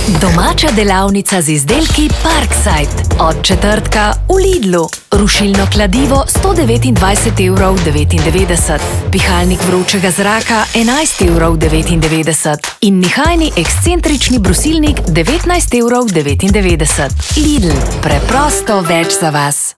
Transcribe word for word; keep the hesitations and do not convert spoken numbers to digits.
Domača delavnica z izdelki Parkside. Od četrtka v Lidlu. Rušilno kladivo sto devetindvajset evrov devetindevetdeset. Pihalnik vročega zraka enajst evrov devetindevetdeset. In nihajni ekscentrični brusilnik devetnajst evrov devetindevetdeset. Lidl. Preprosto več za vas.